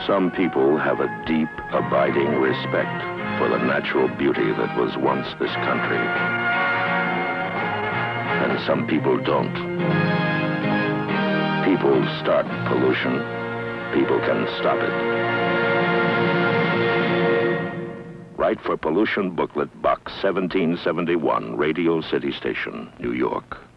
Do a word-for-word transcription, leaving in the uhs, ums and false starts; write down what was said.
Some people have a deep, abiding respect for the natural beauty that was once this country. And some people don't. People start pollution. People can stop it. Write for Pollution Booklet, Box seventeen seventy-one, Radio City Station, New York.